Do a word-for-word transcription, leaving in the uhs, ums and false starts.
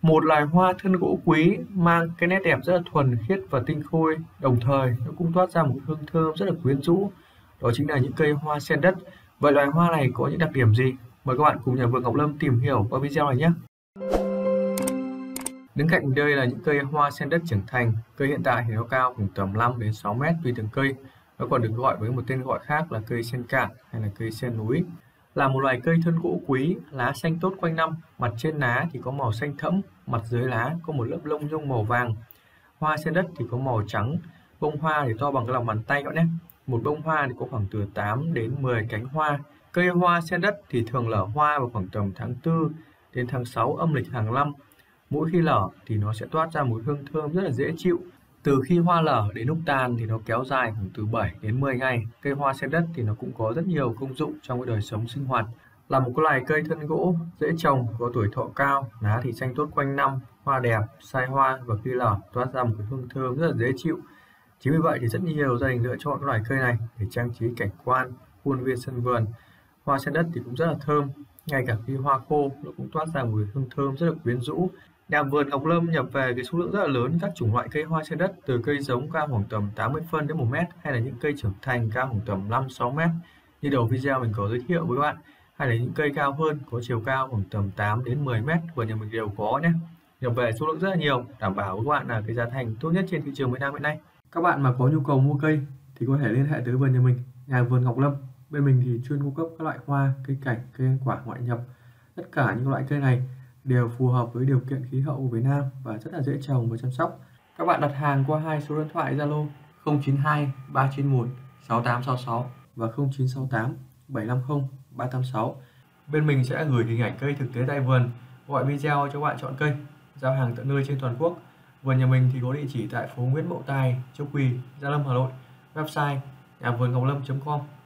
Một loài hoa thân gỗ quý mang cái nét đẹp rất là thuần khiết và tinh khôi, đồng thời nó cũng toát ra một hương thơm rất là quyến rũ. Đó chính là những cây hoa sen đất. Vậy loài hoa này có những đặc điểm gì? Mời các bạn cùng nhà vườn Ngọc Lâm tìm hiểu qua video này nhé. Đứng cạnh mình đây là những cây hoa sen đất trưởng thành. Cây hiện tại thì nó cao khoảng tầm năm đến sáu mét tùy từng cây. Nó còn được gọi với một tên gọi khác là cây sen cạn hay là cây sen núi. Là một loài cây thân gỗ quý, lá xanh tốt quanh năm, mặt trên lá thì có màu xanh thẫm, mặt dưới lá có một lớp lông nhung màu vàng. Hoa sen đất thì có màu trắng, bông hoa thì to bằng cái lòng bàn tay các bạn nhé. Một bông hoa thì có khoảng từ tám đến mười cánh hoa. Cây hoa sen đất thì thường nở hoa vào khoảng tầm tháng tư đến tháng sáu âm lịch hàng năm. Mỗi khi nở thì nó sẽ toát ra một hương thơm rất là dễ chịu. Từ khi hoa nở đến lúc tàn thì nó kéo dài khoảng từ bảy đến mười ngày. Cây hoa sen đất thì nó cũng có rất nhiều công dụng trong cái đời sống sinh hoạt. Là một cái loài cây thân gỗ, dễ trồng, có tuổi thọ cao, lá thì xanh tốt quanh năm, hoa đẹp, sai hoa và khi nở toát ra một cái hương thơm rất là dễ chịu. Chính vì vậy thì rất nhiều gia đình lựa chọn cái loài cây này để trang trí cảnh quan, khuôn viên sân vườn. Hoa sen đất thì cũng rất là thơm, ngay cả khi hoa khô nó cũng toát ra một cái hương thơm rất là quyến rũ. Nhà vườn Ngọc Lâm nhập về cái số lượng rất là lớn các chủng loại cây hoa sen đất, từ cây giống cao khoảng tầm tám mươi phân đến một mét hay là những cây trưởng thành cao khoảng tầm năm sáu mét như đầu video mình có giới thiệu với các bạn, hay là những cây cao hơn có chiều cao khoảng tầm tám đến mười mét vườn nhà mình đều có nhé. Nhập về số lượng rất là nhiều, đảm bảo với các bạn là cái giá thành tốt nhất trên thị trường Việt Nam hiện nay. Các bạn mà có nhu cầu mua cây thì có thể liên hệ tới vườn nhà mình, nhà vườn Ngọc Lâm. Bên mình thì chuyên cung cấp các loại hoa, cây cảnh, cây ăn quả ngoại nhập. Tất cả những loại cây này đều phù hợp với điều kiện khí hậu của Việt Nam và rất là dễ trồng và chăm sóc. Các bạn đặt hàng qua hai số điện thoại Zalo không chín hai ba chín một sáu tám sáu sáu và không chín sáu tám bảy năm không ba tám sáu. Bên mình sẽ gửi hình ảnh cây thực tế tại vườn, gọi video cho bạn chọn cây, giao hàng tận nơi trên toàn quốc. Vườn nhà mình thì có địa chỉ tại phố Nguyễn Mậu Tài, Châu Quỳ, Gia Lâm, Hà Nội. Website nhà vườn ngọc lâm chấm com.